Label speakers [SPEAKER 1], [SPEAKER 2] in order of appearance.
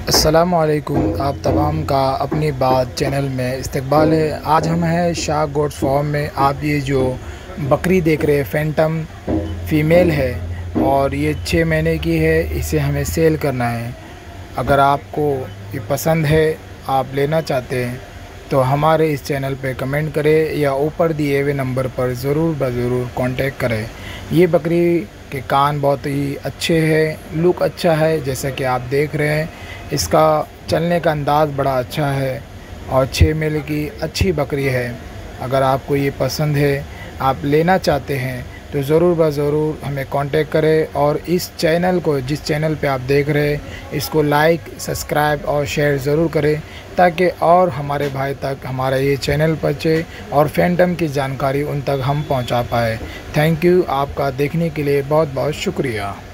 [SPEAKER 1] अस्सलामुअलैकुम, आप तमाम का अपनी बात चैनल में इस्तकबाल है। आज हम हैं शाह गोट्स फार्म में। आप ये जो बकरी देख रहे हैं फैंटम फ़ीमेल है और ये 6 महीने की है। इसे हमें सेल करना है। अगर आपको ये पसंद है, आप लेना चाहते हैं तो हमारे इस चैनल पे कमेंट करें या ऊपर दिए हुए नंबर पर ज़रूर कांटेक्ट करें। ये बकरी के कान बहुत ही अच्छे हैं, लुक अच्छा है जैसा कि आप देख रहे हैं। इसका चलने का अंदाज़ बड़ा अच्छा है और 6 महीने की अच्छी बकरी है। अगर आपको ये पसंद है, आप लेना चाहते हैं तो ज़रूर हमें कांटेक्ट करें। और इस चैनल को, जिस चैनल पे आप देख रहे हैं, इसको लाइक, सब्सक्राइब और शेयर ज़रूर करें ताकि और हमारे भाई तक हमारा ये चैनल पहुँचे और फैंटम की जानकारी उन तक हम पहुँचा पाए। थैंक यू, आपका देखने के लिए बहुत शुक्रिया।